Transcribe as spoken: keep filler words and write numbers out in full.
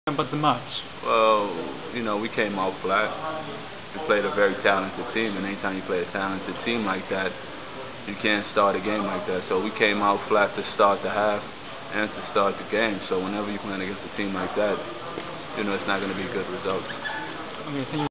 About the match? Well, you know, we came out flat. We played a very talented team, and anytime you play a talented team like that, you can't start a game like that. So we came out flat to start the half and to start the game. So whenever you're playing against a team like that, you know it's not going to be good results. Okay, thank you.